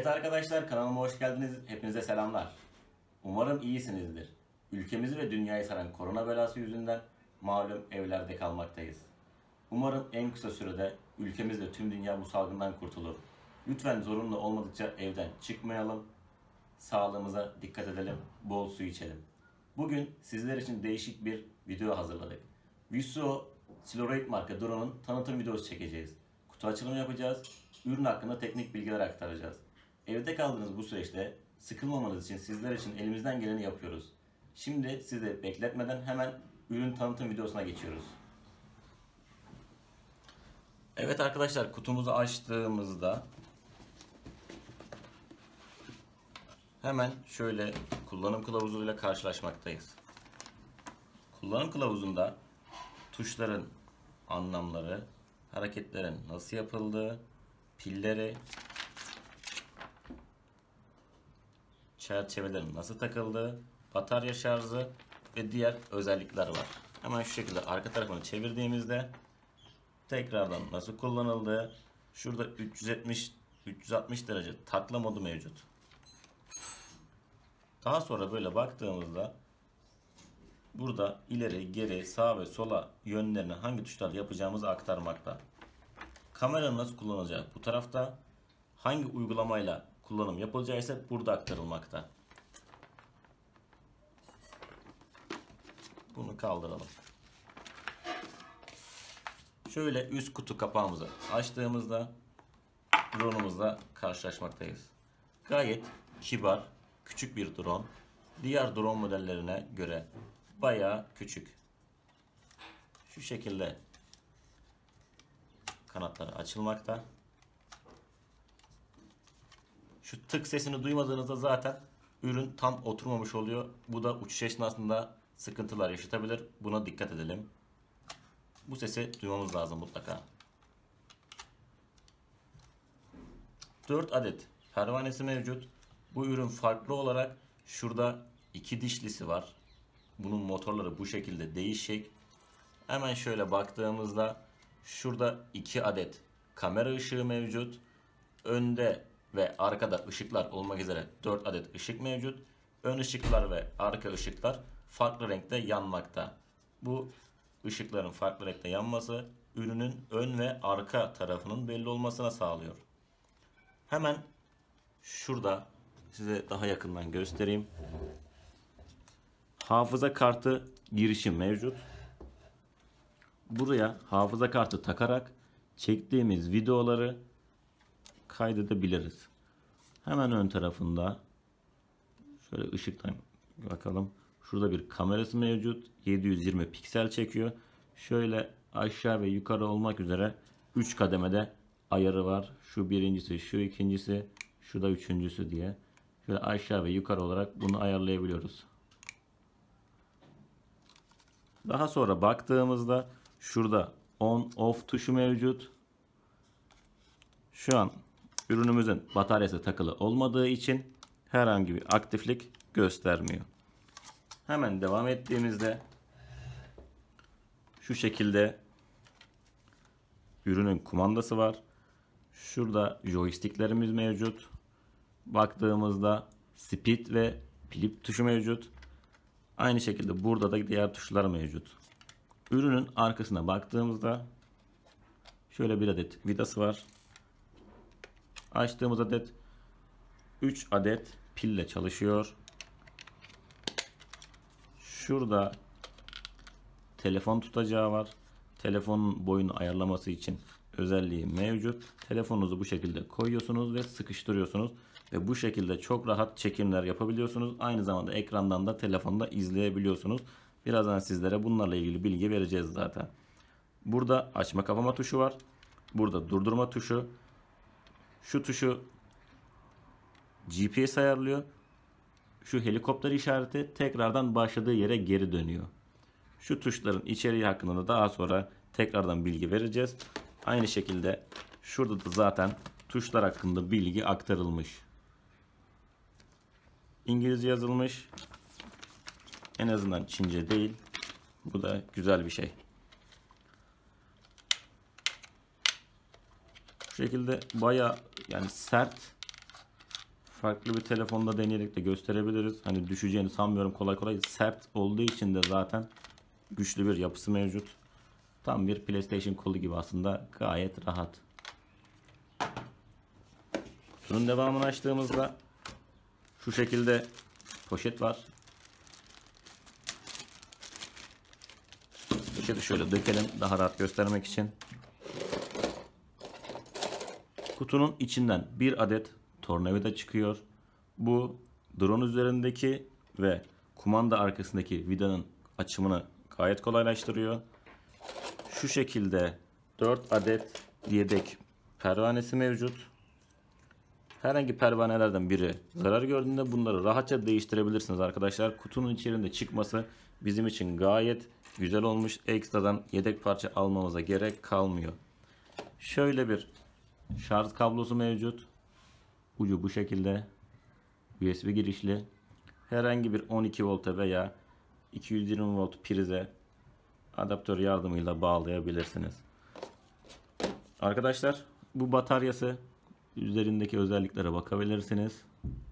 arkadaşlar, kanalıma hoş geldiniz. Hepinize selamlar. Umarım iyisinizdir. Ülkemizi ve dünyayı saran korona belası yüzünden malum evlerde kalmaktayız. Umarım en kısa sürede ülkemiz ve tüm dünya bu salgından kurtulur. Lütfen zorunlu olmadıkça evden çıkmayalım. Sağlığımıza dikkat edelim. Bol su içelim. Bugün sizler için değişik bir video hazırladık. Visuo Silhouette marka drone'un tanıtım videosu çekeceğiz. Kutu açılımı yapacağız. Ürün hakkında teknik bilgiler aktaracağız. Evde kaldığınız bu süreçte sıkılmamanız için sizler için elimizden geleni yapıyoruz. Şimdi sizi bekletmeden hemen ürün tanıtım videosuna geçiyoruz. Evet arkadaşlar, kutumuzu açtığımızda hemen şöyle kullanım kılavuzuyla karşılaşmaktayız. Kullanım kılavuzunda tuşların anlamları, hareketlerin nasıl yapıldığı, pilleri, çerçevelerin nasıl takıldığı, batarya şarjı ve diğer özellikler var. Hemen şu şekilde arka tarafını çevirdiğimizde tekrardan nasıl kullanıldığı, şurada 360 derece takla modu mevcut. Daha sonra böyle baktığımızda burada ileri, geri, sağ ve sola yönlerini hangi tuşlarla yapacağımızı aktarmakta. Kameranın nasıl kullanılacağı bu tarafta, hangi uygulamayla kullanım yapılacağı ise burada aktarılmakta. Bunu kaldıralım. Şöyle üst kutu kapağımızı açtığımızda drone'umuzla karşılaşmaktayız. Gayet kibar, küçük bir drone. Diğer drone modellerine göre bayağı küçük. Şu şekilde kanatları açılmakta. Şu tık sesini duymadığınızda zaten ürün tam oturmamış oluyor. Bu da uçuş esnasında sıkıntılar yaşatabilir. Buna dikkat edelim. Bu sesi duymamız lazım mutlaka. 4 adet pervanesi mevcut. Bu ürün farklı olarak şurada 2 dişlisi var. Bunun motorları bu şekilde değişik. Hemen şöyle baktığımızda şurada 2 adet kamera ışığı mevcut. Önde ve arkada ışıklar olmak üzere 4 adet ışık mevcut. Ön ışıklar ve arka ışıklar farklı renkte yanmakta. Bu ışıkların farklı renkte yanması ürünün ön ve arka tarafının belli olmasına sağlıyor. Hemen şurada size daha yakından göstereyim. Hafıza kartı girişi mevcut. Buraya hafıza kartı takarak çektiğimiz videoları kaydedebiliriz. Hemen ön tarafında şöyle ışıktan bakalım. Şurada bir kamerası mevcut. 720 piksel çekiyor. Şöyle aşağı ve yukarı olmak üzere 3 kademede ayarı var. Şu birincisi, şu ikincisi, şu da üçüncüsü diye. Şöyle aşağı ve yukarı olarak bunu ayarlayabiliyoruz. Daha sonra baktığımızda şurada on off tuşu mevcut. Şu an ürünümüzün bataryası takılı olmadığı için herhangi bir aktiflik göstermiyor. Hemen devam ettiğimizde şu şekilde ürünün kumandası var. Şurada joysticklerimiz mevcut. Baktığımızda speed ve flip tuşu mevcut. Aynı şekilde burada da diğer tuşlar mevcut. Ürünün arkasına baktığımızda şöyle bir adet vidası var. Açtığımız adet 3 adet pille çalışıyor. Şurada telefon tutacağı var. Telefonun boyunu ayarlaması için özelliği mevcut. Telefonunuzu bu şekilde koyuyorsunuz ve sıkıştırıyorsunuz. Ve bu şekilde çok rahat çekimler yapabiliyorsunuz. Aynı zamanda ekrandan da telefonda izleyebiliyorsunuz. Birazdan sizlere bunlarla ilgili bilgi vereceğiz zaten. Burada açma kapama tuşu var. Burada durdurma tuşu. Şu tuşu GPS ayarlıyor. Şu helikopter işareti tekrardan başladığı yere geri dönüyor. Şu tuşların içeriği hakkında da daha sonra tekrardan bilgi vereceğiz. Aynı şekilde şurada da zaten tuşlar hakkında bilgi aktarılmış. İngilizce yazılmış. En azından Çince değil. Bu da güzel bir şey. Bu şekilde bayağı yani sert farklı bir telefonda deneyerek de gösterebiliriz. Hani düşeceğini sanmıyorum kolay kolay. Sert olduğu için de zaten güçlü bir yapısı mevcut. Tam bir PlayStation kolu gibi aslında, gayet rahat. Bunun devamını açtığımızda şu şekilde poşet var. Poşeti şöyle dökelim daha rahat göstermek için. Kutunun içinden bir adet tornavida çıkıyor. Bu drone üzerindeki ve kumanda arkasındaki vidanın açımını gayet kolaylaştırıyor. Şu şekilde 4 adet yedek pervanesi mevcut. Herhangi pervanelerden biri zarar gördüğünde bunları rahatça değiştirebilirsiniz arkadaşlar. Kutunun içerisinde çıkması bizim için gayet güzel olmuş. Ekstradan yedek parça almamıza gerek kalmıyor. Şöyle bir şarj kablosu mevcut. Ucu bu şekilde. USB girişli. Herhangi bir 12 volta veya 220 volt prize adaptör yardımıyla bağlayabilirsiniz. Arkadaşlar bu bataryası, üzerindeki özelliklere bakabilirsiniz.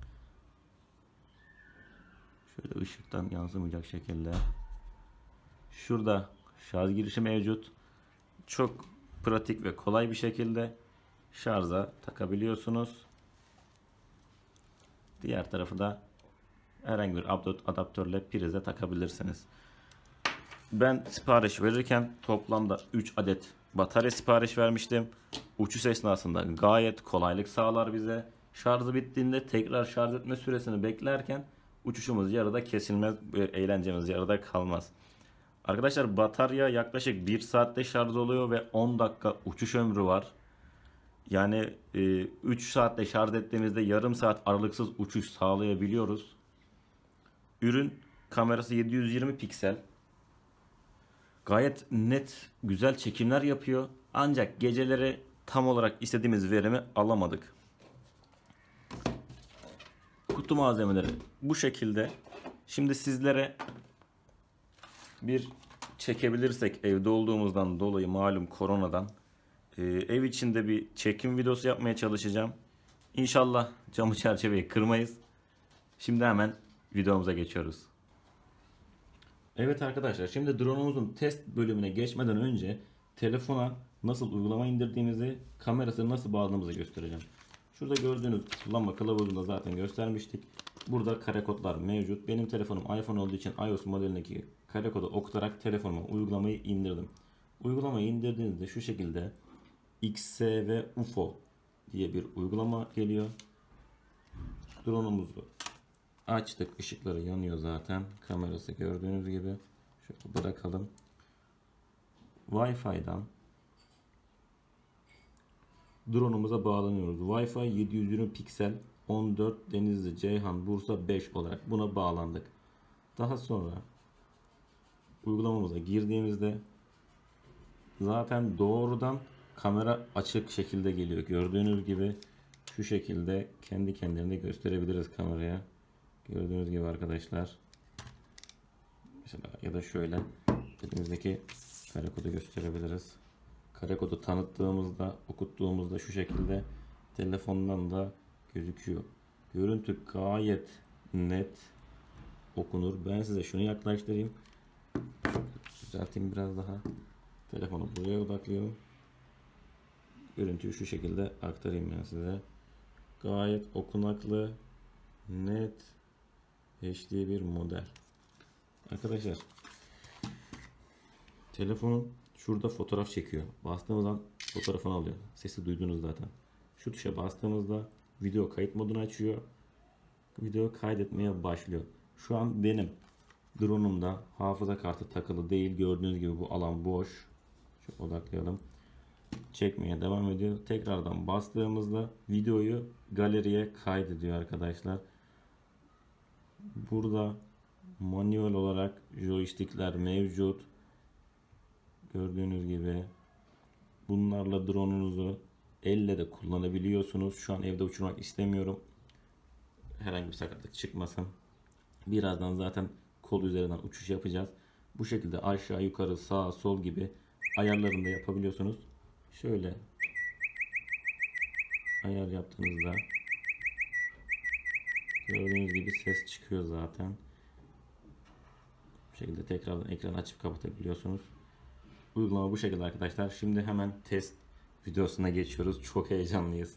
Şöyle ışıktan yansımayacak şekilde. Şurada şarj girişi mevcut. Çok pratik ve kolay bir şekilde şarja takabiliyorsunuz. Diğer tarafı da herhangi bir adaptörle prize takabilirsiniz. Ben sipariş verirken toplamda 3 adet batarya sipariş vermiştim. Uçuş esnasında gayet kolaylık sağlar bize. Şarjı bittiğinde tekrar şarj etme süresini beklerken uçuşumuz yarıda kesilmez, eğlencemiz yarıda kalmaz. Arkadaşlar batarya yaklaşık 1 saatte şarj oluyor ve 10 dakika uçuş ömrü var. Yani 3 saatte şarj ettiğimizde yarım saat aralıksız uçuş sağlayabiliyoruz. Ürün kamerası 720 piksel. Gayet net, güzel çekimler yapıyor. Ancak geceleri tam olarak istediğimiz verimi alamadık. Kutu malzemeleri bu şekilde. Şimdi sizlere bir çekebilirsek, evde olduğumuzdan dolayı malum koronadan ev içinde bir çekim videosu yapmaya çalışacağım. İnşallah camı çerçeveyi kırmayız. Şimdi hemen videomuza geçiyoruz. Evet arkadaşlar, şimdi drone'umuzun test bölümüne geçmeden önce telefona nasıl uygulama indirdiğimizi, kamerasını nasıl bağladığımızı göstereceğim. Şurada gördüğünüz kullanma kılavuzunda zaten göstermiştik. Burada kare kodlar mevcut. Benim telefonum iPhone olduğu için iOS modelindeki kare kodu okutarak telefonuma uygulamayı indirdim. Uygulamayı indirdiğinizde şu şekilde XSV UFO diye bir uygulama geliyor. Drone'umuzu açtık. Işıkları yanıyor zaten. Kamerası gördüğünüz gibi. Şöyle bırakalım. Wi-Fi'dan drone'umuza bağlanıyoruz. Wi-Fi 720 piksel 14 Denizli Ceyhan Bursa 5 olarak buna bağlandık. Daha sonra uygulamamıza girdiğimizde zaten doğrudan kamera açık şekilde geliyor. Gördüğünüz gibi şu şekilde kendi kendilerini gösterebiliriz kameraya. Gördüğünüz gibi arkadaşlar. Mesela ya da şöyle elimizdeki kare kodu gösterebiliriz. Kare kodu tanıttığımızda, okuttuğumuzda şu şekilde telefondan da gözüküyor. Görüntü gayet net okunur. Ben size şunu yaklaştırayım. Düzelteyim biraz daha. Telefonu buraya odaklıyorum. Görüntüyü şu şekilde aktarayım ben size. Gayet okunaklı, net, HD bir model. Arkadaşlar, telefonun şurada fotoğraf çekiyor. Bastığımız an fotoğrafını alıyor. Sesi duydunuz zaten. Şu tuşa bastığımızda video kayıt modunu açıyor. Video kaydetmeye başlıyor. Şu an benim drone'umda hafıza kartı takılı değil. Gördüğünüz gibi bu alan boş. Şu odaklayalım. Çekmeye devam ediyor. Tekrardan bastığımızda videoyu galeriye kaydediyor arkadaşlar. Burada manuel olarak joystickler mevcut. Gördüğünüz gibi bunlarla drone'unuzu elle de kullanabiliyorsunuz. Şu an evde uçurmak istemiyorum. Herhangi bir sakatlık çıkmasın. Birazdan zaten kol üzerinden uçuş yapacağız. Bu şekilde aşağı yukarı sağ sol gibi ayarlarını da yapabiliyorsunuz. Şöyle ayar yaptığınızda Gördüğünüz gibi ses çıkıyor zaten. Bu şekilde tekrardan ekranı açıp kapatabiliyorsunuz. Uygulama bu şekilde arkadaşlar. Şimdi hemen test videosuna geçiyoruz. Çok heyecanlıyız.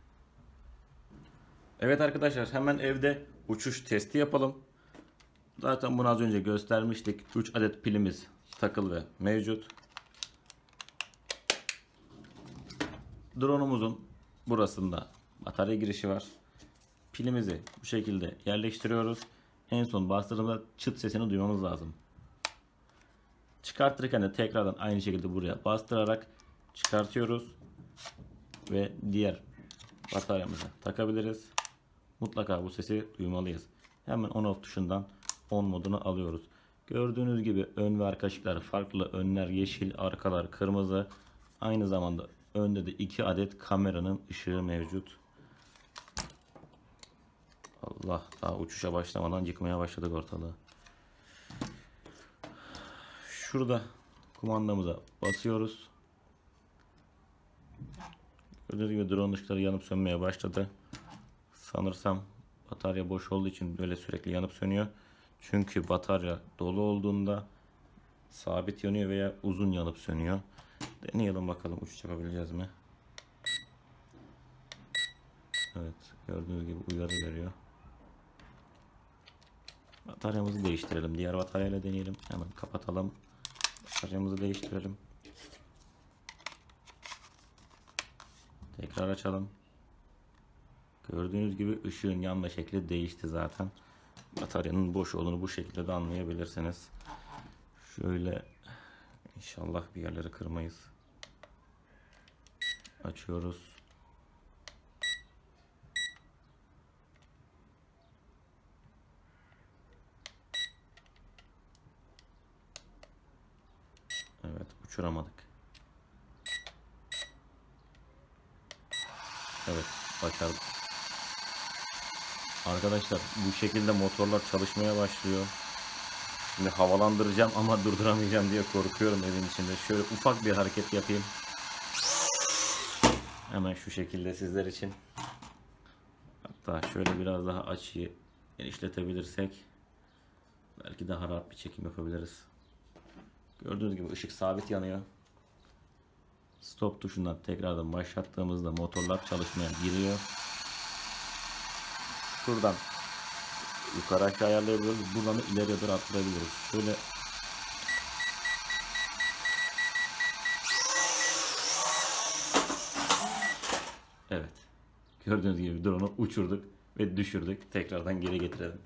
Evet arkadaşlar, hemen evde uçuş testi yapalım. Zaten bunu az önce göstermiştik. 3 adet pilimiz takılı ve mevcut. Drone'umuzun burasında batarya girişi var. Pilimizi bu şekilde yerleştiriyoruz. En son bastırdığımda çıt sesini duymamız lazım. Çıkartırken de tekrardan aynı şekilde buraya bastırarak çıkartıyoruz. Ve diğer bataryamıza takabiliriz. Mutlaka bu sesi duymalıyız. Hemen on off tuşundan on modunu alıyoruz. Gördüğünüz gibi ön ve arka ışıklar farklı. Önler yeşil, arkalar kırmızı. Aynı zamanda önde de 2 adet kameranın ışığı mevcut. Allah, daha uçuşa başlamadan yıkmaya başladık ortalığı. Şurada kumandamıza basıyoruz. Gördüğünüz gibi drone ışıkları yanıp sönmeye başladı. Sanırsam batarya boş olduğu için böyle sürekli yanıp sönüyor. Çünkü batarya dolu olduğunda sabit yanıyor veya uzun yanıp sönüyor. Deneyelim bakalım uçuş yapabileceğiz mi? Evet, gördüğünüz gibi uyarı veriyor. Bataryamızı değiştirelim. Diğer bataryayla deneyelim. Hemen kapatalım. Bataryamızı değiştirelim. Tekrar açalım. Gördüğünüz gibi ışığın yanma şekli değişti zaten. Bataryanın boş olduğunu bu şekilde de anlayabilirsiniz. Şöyle, inşallah bir yerleri kırmayız. Açıyoruz. Evet, uçuramadık. Evet, başardık. Arkadaşlar, bu şekilde motorlar çalışmaya başlıyor. Şimdi havalandıracağım ama durduramayacağım diye korkuyorum evin içinde. Şöyle ufak bir hareket yapayım. Hemen şu şekilde sizler için. Hatta şöyle biraz daha açıyı genişletebilirsek belki daha rahat bir çekim yapabiliriz. Gördüğünüz gibi ışık sabit yanıyor. Stop tuşundan tekrardan başlattığımızda motorlar çalışmaya giriyor. Şuradan yukarı aşağı ayarlayabiliyoruz. Buradan da ileriye doğru arttırabiliriz. Şöyle evet. Gördüğünüz gibi drone'u uçurduk ve düşürdük. Tekrardan geri getirelim.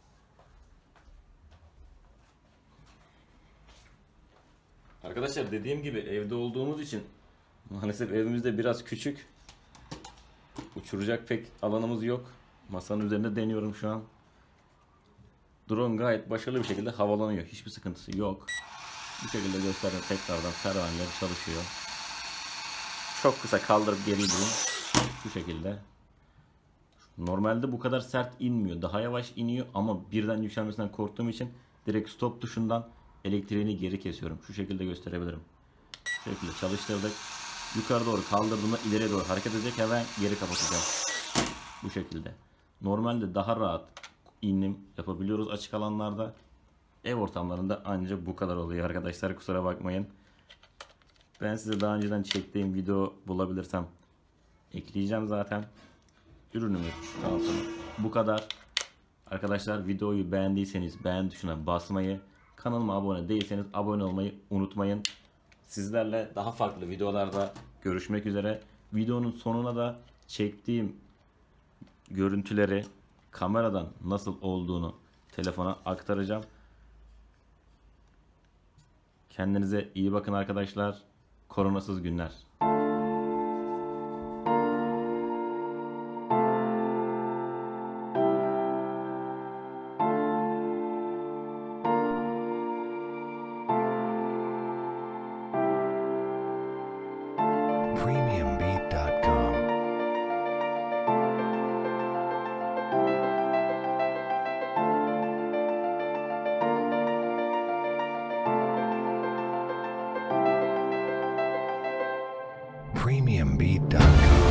Arkadaşlar, dediğim gibi evde olduğumuz için maalesef evimizde biraz küçük. Uçuracak pek alanımız yok. Masanın üzerinde deniyorum şu an. Drone gayet başarılı bir şekilde havalanıyor. Hiçbir sıkıntısı yok. Bu şekilde gösterdim, tekrardan pervaneler çalışıyor. Çok kısa kaldırıp geri indireyim. Bu şekilde. Normalde bu kadar sert inmiyor. Daha yavaş iniyor ama birden yükselmesinden korktuğum için direkt stop tuşundan elektriğini geri kesiyorum. Şu şekilde gösterebilirim. Şu şekilde çalıştırdık. Yukarı doğru kaldırdığımda ileriye doğru hareket edecek, hemen geri kapatacağım. Bu şekilde. Normalde daha rahat inim yapabiliyoruz açık alanlarda. Ev ortamlarında ancak bu kadar oluyor arkadaşlar, kusura bakmayın. Ben size daha önceden çektiğim video bulabilirsem ekleyeceğim zaten. Ürünümüz tanıtımı bu kadar. Arkadaşlar, videoyu beğendiyseniz beğen tuşuna basmayı, kanalıma abone değilseniz abone olmayı unutmayın. Sizlerle daha farklı videolarda görüşmek üzere. Videonun sonuna da çektiğim görüntüleri kameradan nasıl olduğunu telefona aktaracağım. Kendinize iyi bakın arkadaşlar. Koronasız günler. Premiumbeat.com. Premiumbeat.com.